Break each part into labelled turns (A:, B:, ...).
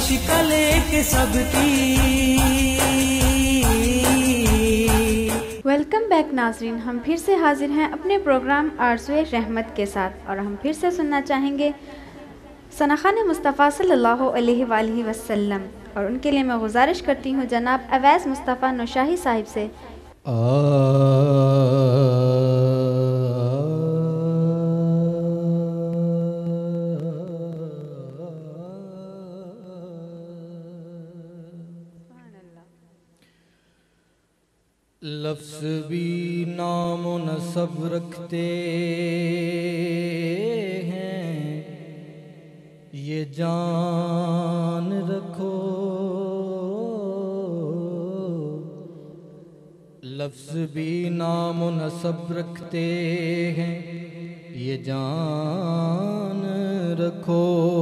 A: شکلے کے سب کی۔
B: Welcome back ناظرین، ہم پھر سے حاضر ہیں اپنے پروگرام آرزوئے رحمت کے ساتھ، اور ہم پھر سے سننا چاہیں گے ثناخوان مصطفیٰ صلی اللہ علیہ وآلہ وسلم، اور ان کے لیے میں گزارش کرتی ہوں جناب اویس مصطفیٰ نوشاہی صاحب سے۔
A: لفظ بھی نام و نسب رکھتے ہیں، یہ جان رکھو۔ لفظ بھی نام و نسب رکھتے ہیں، یہ جان رکھو۔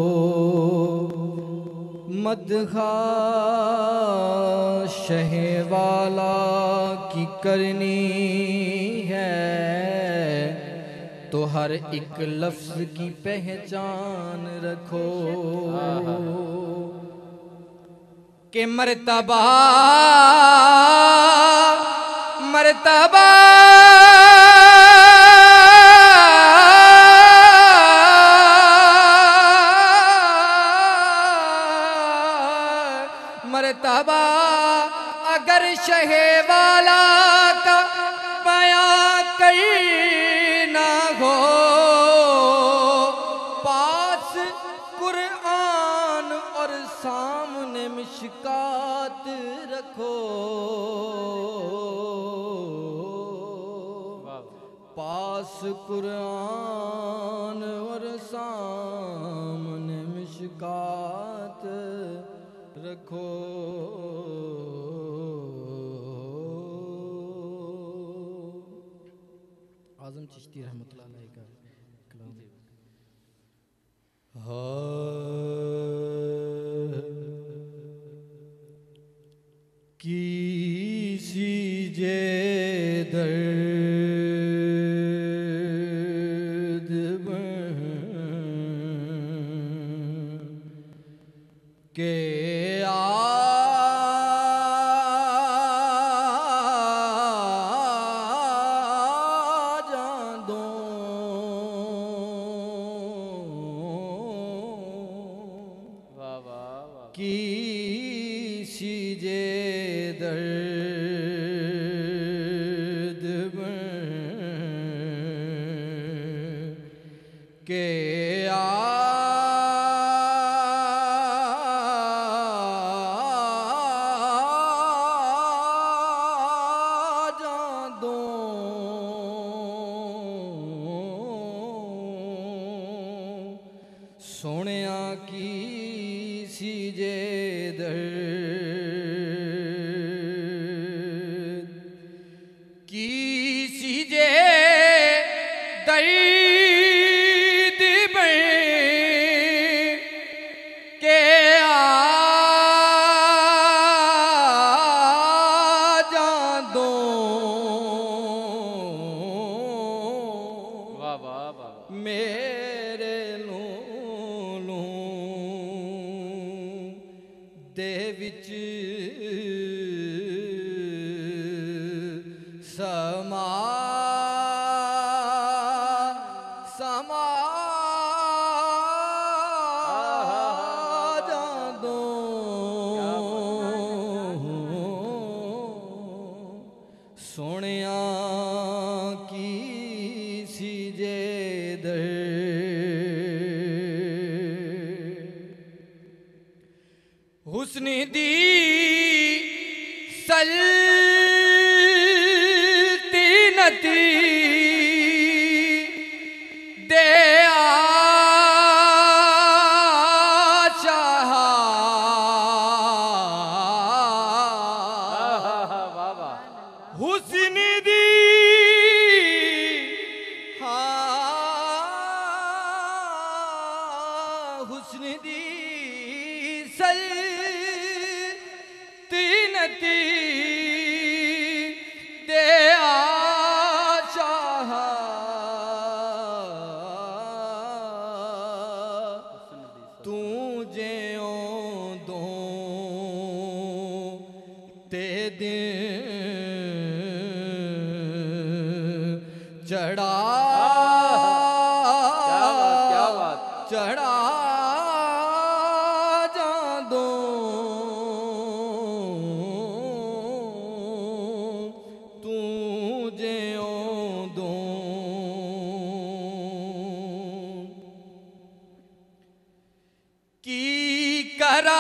A: مدحِ شہ والا کی کرنی ہے، تو ہر ایک لفظ کی پہچان رکھو۔ کہ مرتبہ مرتبہ مرتبہ اگر شہ والا کا بیاں کرنا ہو، پاس قرآن اور سامنے مشکات رکھو۔ پاس قرآن اور سامنے مشکات رکھو۔ اعظم چشتی رحمۃ اللہ علیہ کا کلام۔ کسی جے درد بن کے کسی جے درد بن کے آ جاں دوں، سونیا کسی جے درد، کسی جے درد بن کے آ جاں دوں۔ میرے لوں دے وچ سما سما جاں دوں، سونیا کسی جے حسن دی سلطنت دے آشاہ، حسن دی حسن دی سلطنت دے آشاہ، تو جیوں دوں چڑھا چڑھا جاندوں تو جیوں دوں کی کرا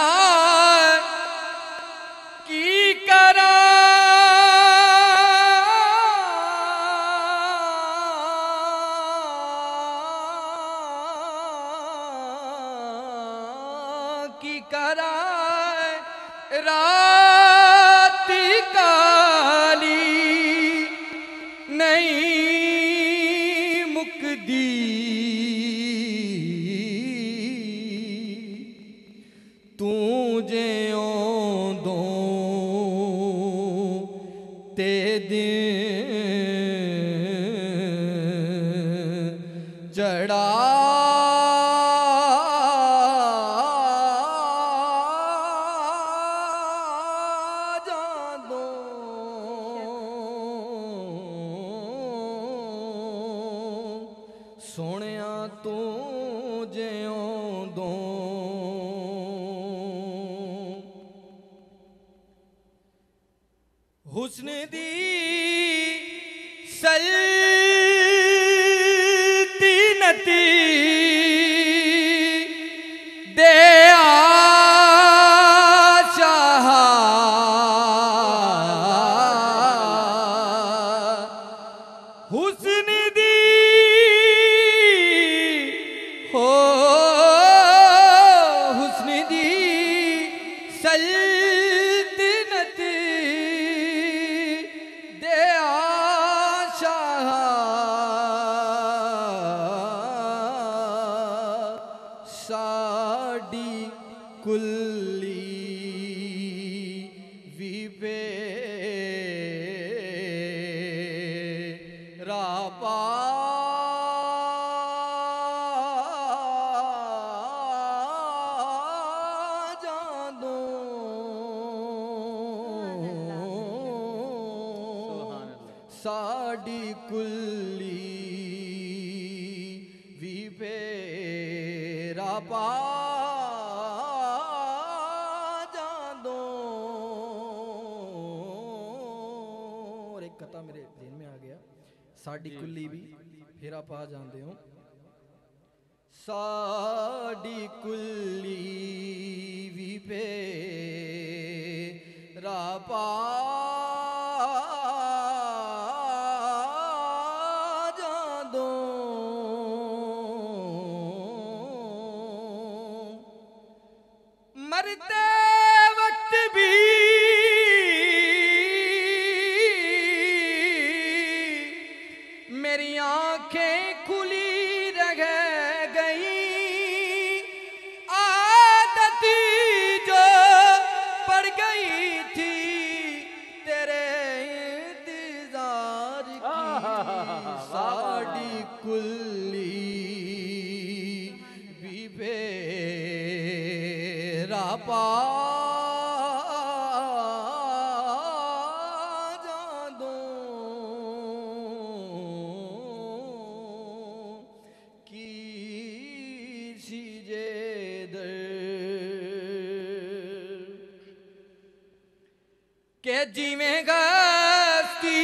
A: رات کالی نہیں مکدی تو جیوں دوں تے دن چڑھا سونیا تو جیوں دوں حسن دی سلطنتی دے حسن دی حسن دی سلطنت دے شاہ ساڈی کلی وی پے راپا ساڈی کلی وی پیرا پا جاندوں اور ایک قطعہ میرے ذہن میں آ گیا ساڈی کلی بھی پھیرا پا جاندے ہوں ساڈی کلی وی پیرا پا مرتے وقت بھی میری آنکھیں کھلی رہ گئی عادت جو پڑ گئی تھی تیرے انتظار کی ساڈی کلی بھی پا جاندوں کی سی جے در کہ جی میں گستی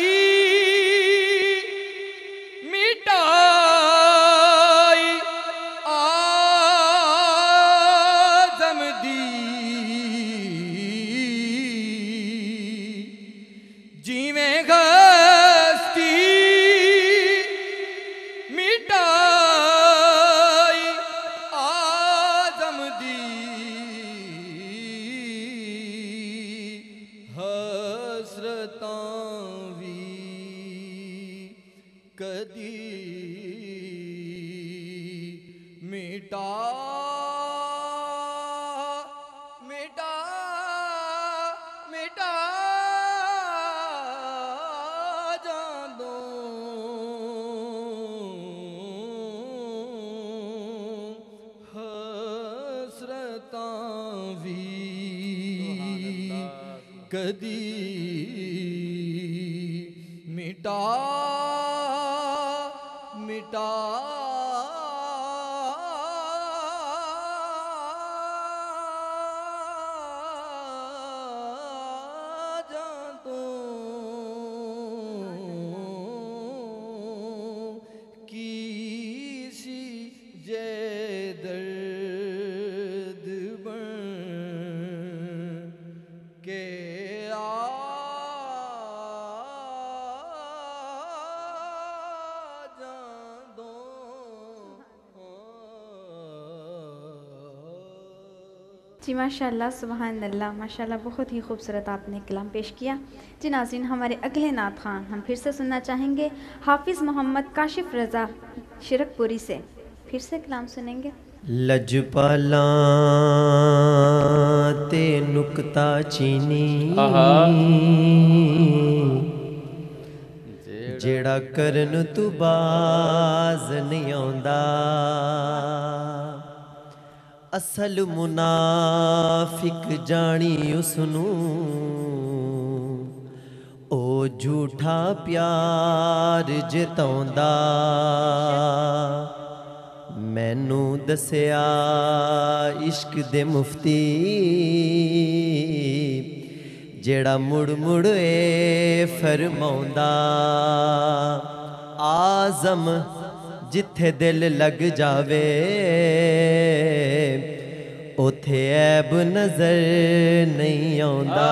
A: مٹائی آزم دی جی میں گستی مٹائی آزم دی حسرتاں وی کدی مٹا کدی مٹا مٹا
B: جی ماشاءاللہ، سبحان اللہ، ماشاءاللہ بہت ہی خوبصورت آپ نے کلام پیش کیا۔ جی ناظرین، ہمارے اگلے نعت خواں ہم پھر سے سننا چاہیں گے حافظ محمد کاشف رضا شرک پوری سے، پھر سے کلام سنیں گے۔
C: لجپالاں تے نکتا چینی جیڑا کرن تو باز نہیں آندا، اصل منافق جانی اسنو او جھوٹا پیار جتاوندا، مینوں دسیا عشق دے مفتی جیڑا مڑ مڑ اے فرماوندا، آزم جتھے دل لگ جاوے اوتھے عیب نظر نہیں آندا،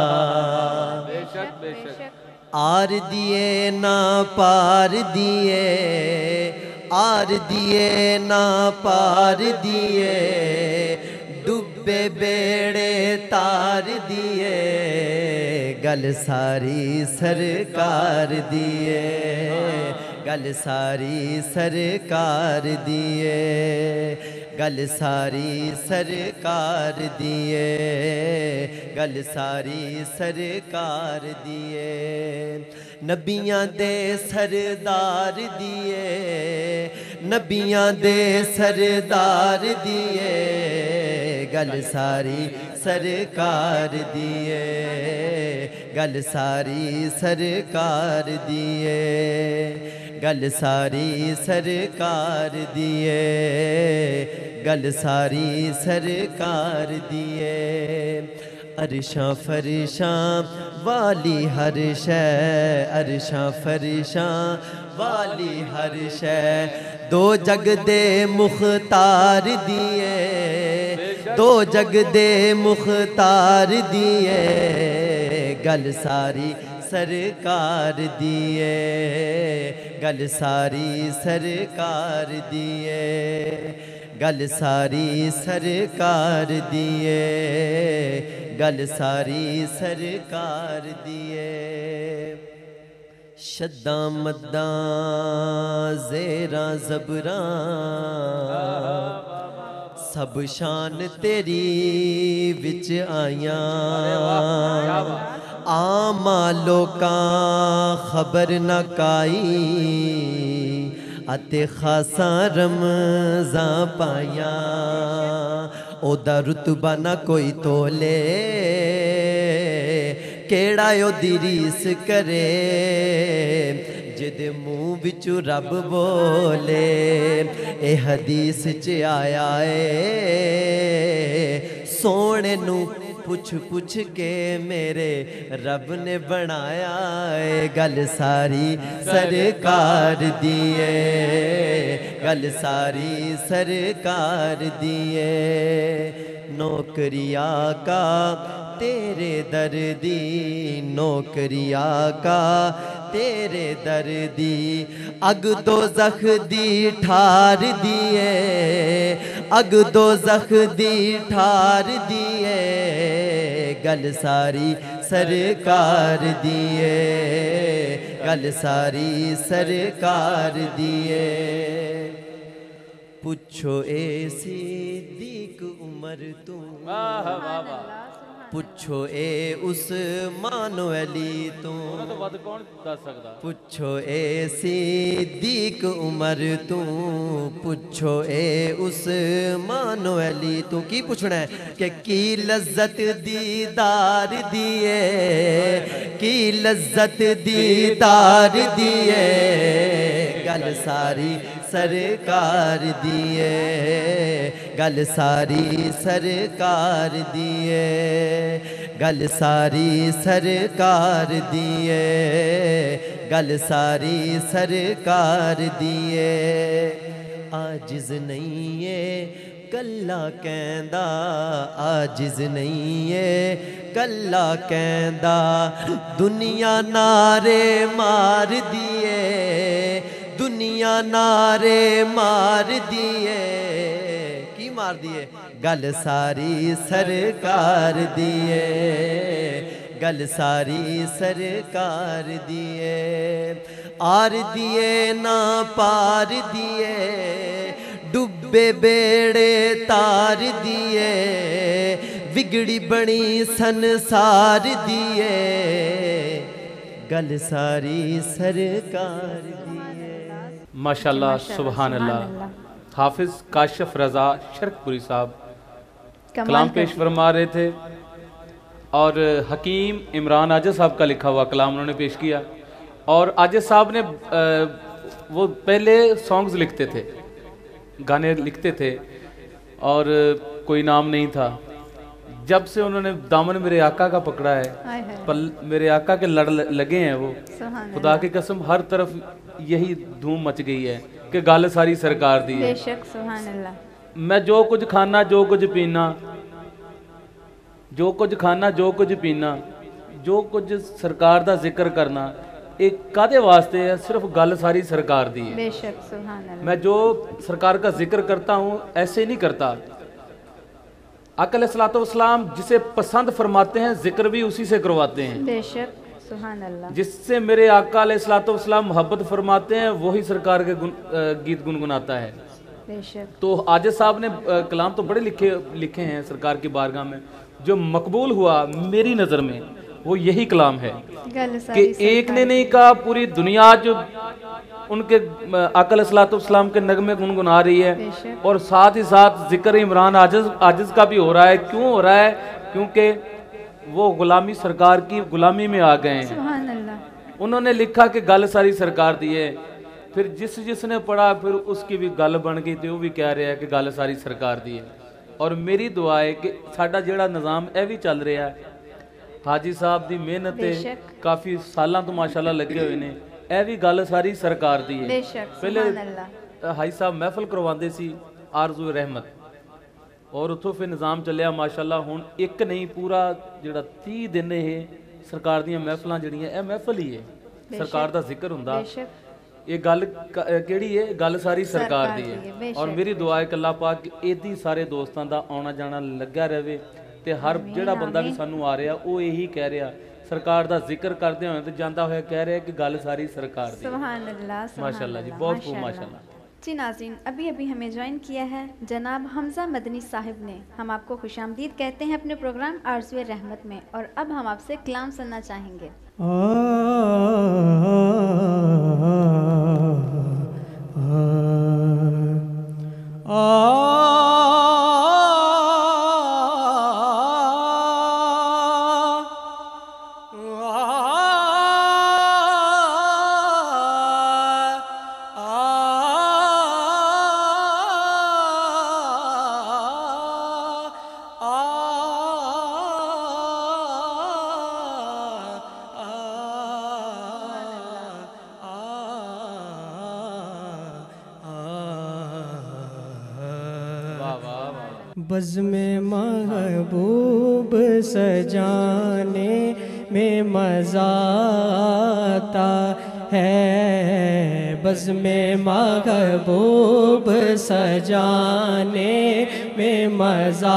C: آر دیے نا پار دیے، آر دیے نا پار دیے، ڈبے بیڑے تار دیے، گل ساری سرکار دیے، گل ساری سرکار دیے، گل ساری سرکار دیے، گل ساری سرکار دیے، نبیاں دے سردار دیے، نبیاں دے سردار دیے، گل ساری سرکار دیے، گل ساری سرکار دیے، گل ساری سرکار دیے، گل ساری سرکار دیے، عرشاں فرشاں والی ہر شے، عرشاں فرشاں والی ہر شے، دو جگ دے مختار دیے، دو جگ دے مختار دیے، گل ساری سرکار دیے، گل ساری سرکار دیے، گل ساری سرکار دیے، گل ساری سرکار دیے، شداں مداں زیراں زبراں سب شان تیری وچ آیاں، آما لوکاں خبر نہ کائی، اتے خاصاں رمضاں پائیاں، او دا رتبہ نہ کوئی تولے، کیڑا او دی ریس کرے، جد منہ وچوں رب بولے، اے حدیث چ آیا اے، سونے نو پوچھ پوچھ کے میرے رب نے بنایا اے، گل ساری سرکار دیے، گل ساری سرکار دیے، نوکری آقا تیرے در دی، نوکری آقا تیرے در دی، اگ دوزخ دی ٹھار دیے، اگ دوزخ دی ٹھار دیے، گل ساری سرکار دیے، گل ساری سرکار دیے، پوچھو اے صدیق عمر تو ਪੁੱਛੋ ਏ ਉਸਮਾਨ ਅਲੀ ਤੂੰ,
D: ਉਹਨਾਂ ਤੋਂ ਵੱਧ ਕੌਣ ਦੱਸ ਸਕਦਾ।
C: ਪੁੱਛੋ ਏ ਸਿੱਦੀਕ ਉਮਰ ਤੂੰ, ਪੁੱਛੋ ਏ ਉਸਮਾਨ ਅਲੀ ਤੂੰ। ਕੀ ਪੁੱਛਣਾ ਹੈ ਕਿ ਕੀ ਲਜ਼ਤ ਦੀਦਾਰ ਦੀਏ, ਕੀ ਲਜ਼ਤ ਦੀਦਾਰ ਦੀਏ, गल सारी सरकार दिए, गल सारी सरकार दिए, गल सारी सरकार दिए, गल सारी सरकार दिए। आजिज नहीं है कल्ला कहंदा, आजिज नहीं है कल्ला कहंदा, दुनिया नारे मार दिए, दुनिया नारे मार दिए। की मार दिए? गल सारी सरकार दिए, गल सारी सरकार दिए। आर दिए ना पार दिए, डुबे बेड़े तार दिए, बिगड़ी बनी संसार दिए, गल सारी सरकार दिए।
D: माशाल्लाह सुभान अल्लाह। हाफिज काशिफ रज़ा शर्कपुरी साहब कलाम पेश फरमा रहे थे और हकीम इमरान आजिज साहब का लिखा हुआ कलाम उन्होंने पेश किया। और आजिज साहब ने वो पहले सॉन्ग्स लिखते थे, गाने लिखते थे और कोई नाम नहीं था। जब से उन्होंने दामन मेरे आका का पकड़ा है, पर मेरे आका के लड़ लगे हैं वो, खुदा की कसम हर तरफ यही धूम मच गई है कि गल सारी सरकार दी है।
B: बेशक सुभान अल्लाह।
D: मैं जो कुछ खाना जो कुछ पीना, जो कुछ खाना जो कुछ पीना, जो कुछ सरकार दा जिक्र करना, एक कादे वास्ते है? सिर्फ गल सारी सरकार दी है।
B: बेशक सुभान अल्लाह।
D: मैं जो सरकार का जिक्र करता हूँ ऐसे नहीं करता। आका अलैहिस्सलाम जिसे पसंद फरमाते हैं जिक्र भी उसी से करवाते हैं।
B: बेशक सुभान अल्लाह।
D: जिससे मेरे आका अलैहिस्सलाम मोहब्बत फरमाते हैं वही सरकार के गीत गुनगुनाता है।
B: बेशक।
D: तो आजिज साहब ने कलाम तो बड़े लिखे हैं सरकार की बारगाह में। जो मकबूल हुआ मेरी नज़र में वो यही कलाम है कि एक ने नहीं कहा, पूरी दुनिया जो उनके आका अलैहिस्सलाम के नगमे गुनगुना रही है। और साथ ही साथ जिक्र इमरान आजिज का भी हो रहा है। क्यों हो रहा है? क्योंकि वो गुलामी सरकार की गुलामी में आ गए हैं।
B: सुभान अल्लाह।
D: उन्होंने लिखा कि गल सारी सरकार दी है, फिर जिसने पढ़ा फिर उसकी भी गल बन गई, तो वो भी कह रहा है कि गल सारी सरकार दी है। और मेरी दुआ है कि साडा जेड़ा निज़ाम यह भी चल रहा है, हाजी साहब की मेहनत काफ़ी सालों तो माशाल्लाह लगे हुए ने, यह भी गल सारी सरकार दी है। पहले हाजी साहब महफल करवाते सी आरज़ू रहमत, और उतो फिर निज़ाम चलिया माशाल्लाह। हुण एक नहीं पूरा जिहड़ा 30 दिन ये सरकार दी महफिलां जिहड़ियां यह महफिल ही है, सरकार का जिक्र हुंदा। ये गल किहड़ी है? गल सारी सरकार दी है। और मेरी दुआ है कि अल्लाह पाक इदी सारे दोस्तों का आना जाना लगा रहे, ते हर जिहड़ा बंदा भी सानू आ रहा वो यही कह रहा सरकार का जिक्र करते हुए तो जाता हुआ कह रहा है कि गल सारी सरकार दी।
B: सुभान अल्लाह।
D: माशाल्लाह जी, बहुत खूब माशाल्लाह।
B: जी नाज़रीन, अभी हमें ज्वाइन किया है जनाब हमज़ा मदनी साहिब ने। हम आपको खुशामदीद कहते हैं अपने प्रोग्राम आरज़ू रहमत में। और अब हम आपसे कलाम सुनना चाहेंगे।
E: बज़्म महबूब सजाने में मज़ा आता है, बज़्म महबूब सजाने में मज़ा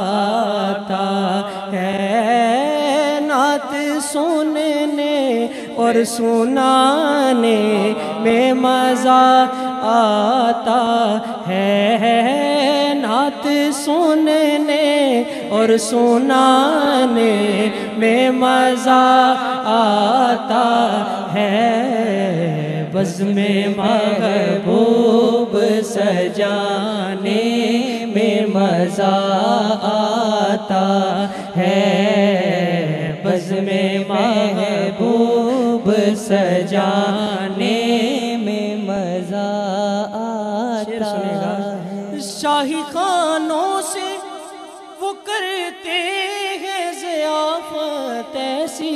E: आता है, नात सुनने اور سنانے میں مزہ آتا ہے، نعت سننے اور سنانے میں مزہ آتا ہے، بزم محبوب سجانے میں مزہ آتا ہے، بزم محبوب سجانے میں مزہ آتا ہے۔ شاہی خانوں سے وہ کرتے ہیں ضیافت ایسی،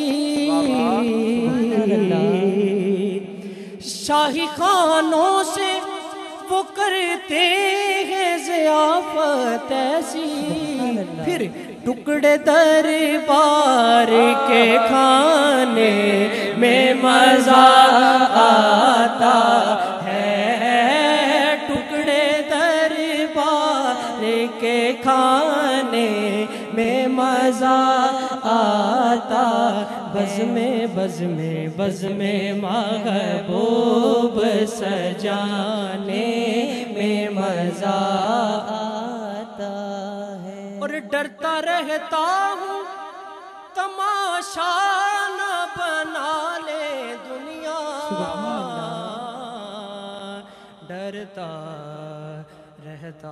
E: شاہی خانوں سے وہ کرتے ہیں ضیافت ایسی، پھر ٹکڑے دربار کے کھانے میں مزہ آتا ہے، ٹکڑے دربار کے کھانے میں مزہ آتا، بزم محبوب سجانے میں مزہ آتا ہے، اور ڈرتا رہتا ہوں تماشا نہ بنا لے دنیا، ڈرتا رہتا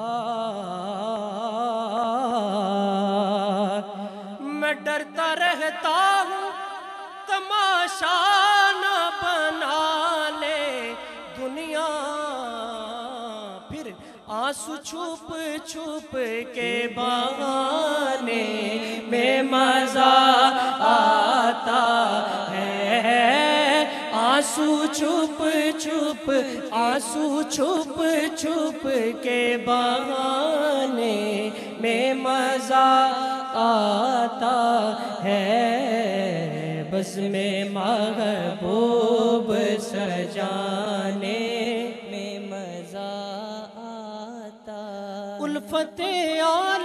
E: میں ڈرتا رہتا ہوں تماشا نہ بنا لے دنیا، پھر آنسو چھپ چھپ کے بہانے میں مزہ آتا ہے، آنسو چھپ چھپ آنسو چھپ چھپ کے بہانے میں مزہ آتا ہے، بزم محبوب سجانے میں مزہ آتا، الفت آل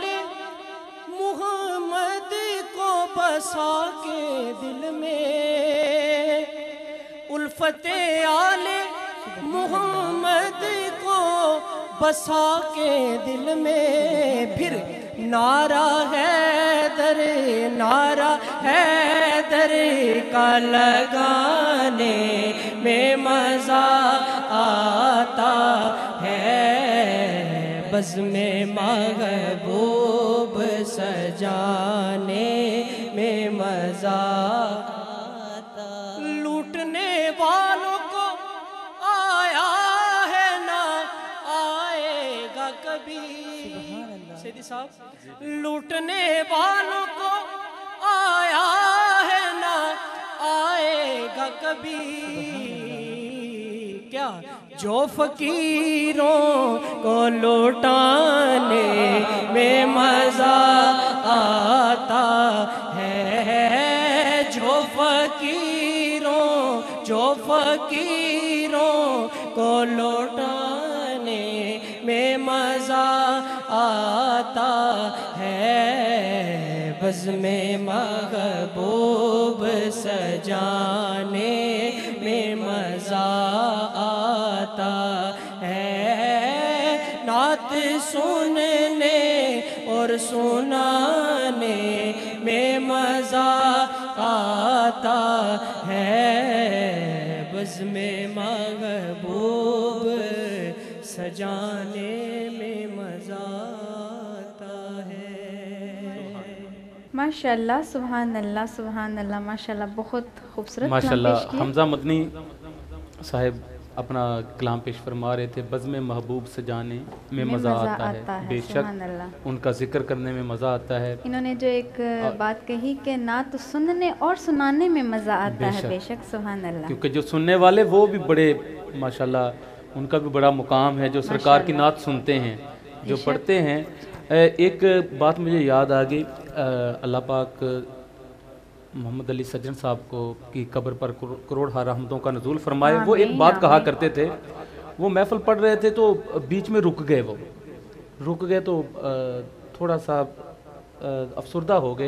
E: محمد کو بسا کے دل میں، الفت آل محمد کو بسا کے دل میں، پھر نعرہ حیدر کا لگانے میں مزہ آتا ہے، بزم محبوب سجانے میں مزہ آتا، لوٹنے والوں کو آیا ہے نہ آئے گا کبھی، سیدی صاحب، لوٹنے والوں کو آیا ہے نہ آئے گا کبھی، کیا جو فقیروں کو لوٹانے میں مزہ آتا ہے، جو فقیروں کو لوٹانے میں مزہ آتا ہے، بزم محبوب سجانے میں مزہ آتا ہے، نعت سننے اور سنانے میں مزہ آتا ہے، بزم محبوب سجانے میں مزہ آتا ہے۔
B: ماشاءاللہ، سبحان اللہ، ماشاءاللہ، بہت خوبصورت
D: ماشاءاللہ۔
B: کلام پیش کیا۔
D: حمزہ مدنی صاحب اپنا کلام پیش فرما رہے تھے، بزم محبوب سجانے میں مزہ آتا ہے، بے شک ان کا ذکر کرنے میں مزہ آتا ہے۔
B: انہوں نے جو ایک بات کہی کہ نعت سننے اور سنانے میں مزہ آتا ہے، بے شک، سبحان اللہ،
D: کیونکہ جو سننے والے وہ بھی بڑے ماشاءاللہ ان کا بھی بڑا مقام ہے، جو سرکار کی نعت سنتے ہیں، جو پڑھتے ہیں۔ ایک بات مجھے یاد آ گئی، اللہ پاک محمد علی سجن صاحب کو کی قبر پر کروڑ ہا رحمتوں کا نزول فرمائے۔ وہ ایک بات کہا کرتے تھے، وہ محفل پڑھ رہے تھے تو بیچ میں رک گئے تو تھوڑا سا افسردہ ہو گئے،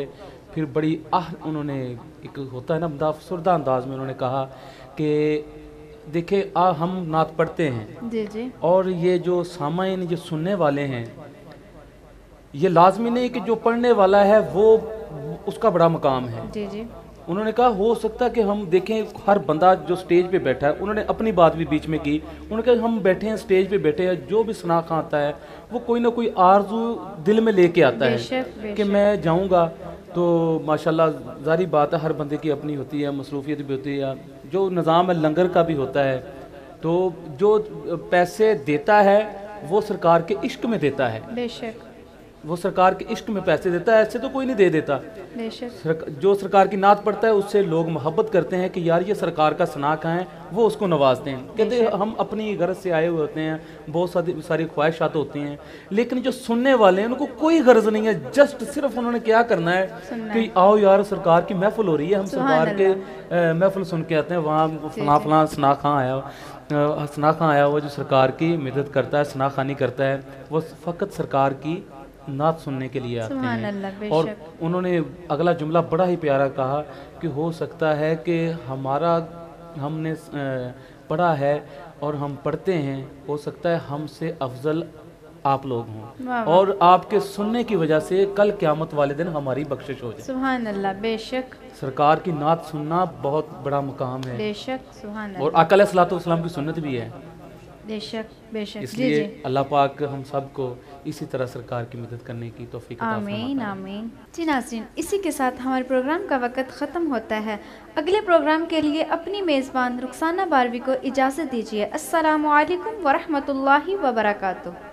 D: پھر بڑی انہوں نے ایک ہوتا ہے نا افسردہ انداز میں انہوں نے کہا کہ دیکھیں ہم نعت پڑھتے ہیں
B: جی جی
D: اور یہ جو سامعین جو سننے والے ہیں یہ لازمی نہیں کہ جو پڑھنے والا ہے وہ اس کا بڑا مقام ہے.
B: جی جی
D: انہوں نے کہا ہو سکتا ہے کہ ہم دیکھیں ہر بندہ جو سٹیج پہ بیٹھا ہے, انہوں نے اپنی بات بھی بیچ میں کی, انہوں نے کہا ہم بیٹھے ہیں سٹیج پہ بیٹھے ہیں, جو بھی ثنا خواں آتا ہے وہ کوئی نہ کوئی آرزو دل میں لے کے آتا ہے کہ میں جاؤں گا. تو ماشاءاللہ ظاہری بات ہے ہر بندے کی اپنی ہوتی ہے, مصروفیت بھی ہوتی ہے, جو نظام ہے لنگر کا بھی ہوتا ہے, تو جو پیسے دیتا ہے وہ سرکار کے عشق میں دیتا ہے,
B: بے شک
D: وہ سرکار کے عشق میں پیسے دیتا ہے, ایسے تو کوئی نہیں دے دیتا.
B: بے شک
D: جو سرکار کی نعت پڑھتا ہے اس سے لوگ محبت کرتے ہیں کہ یار یہ سرکار کا ثنا کہاں ہے, وہ اس کو نوازتے ہیں. کہتے ہیں ہم اپنی غرض سے آئے ہوئے ہوتے ہیں, بہت ساری خواہشات ہوتی ہیں, لیکن جو سننے والے ہیں ان کو کوئی غرض نہیں ہے, جسٹ صرف انہوں نے کیا کرنا ہے کہ آؤ یار سرکار کی محفل ہو رہی ہے, ہم سرکار کے محفل سن کے آتے ہیں, وہاں فلاں ثنا خواں آیا وہ جو سرکار کی مدد کرتا ہے, ثنا خوانی کرتا ہے, وہ فقط سرکار کی نعت سننے کے لیے آتے ہیں. اور انہوں نے اگلا جملہ بڑا ہی پیارا کہا کہ ہو سکتا ہے کہ ہم نے پڑھا ہے اور ہم پڑھتے ہیں, ہو سکتا ہے ہم سے افضل آپ لوگ ہوں, اور آپ کے سننے کی وجہ سے کل قیامت والے دن ہماری بخشش ہو جائے.
B: سبحان اللہ, بے شک
D: سرکار کی نعت سننا بہت بڑا مقام ہے,
B: بے شک سبحان اللہ,
D: اور آقا علیہ الصلوۃ والسلام کی سنت بھی ہے.
B: بے شک بے شک.
D: اس لیے اللہ پاک ہم سب کو اسی طرح سرکار کی مدد کرنے کی توفیق عطا فرمائے.
B: آمین آمین. جی ناظرین, اسی کے ساتھ ہمارے پروگرام کا وقت ختم ہوتا ہے. اگلے پروگرام کے لیے اپنی میزبان رخسانہ باروی کو اجازت دیجیے. السلام علیکم ورحمۃ اللہ وبرکاتہ.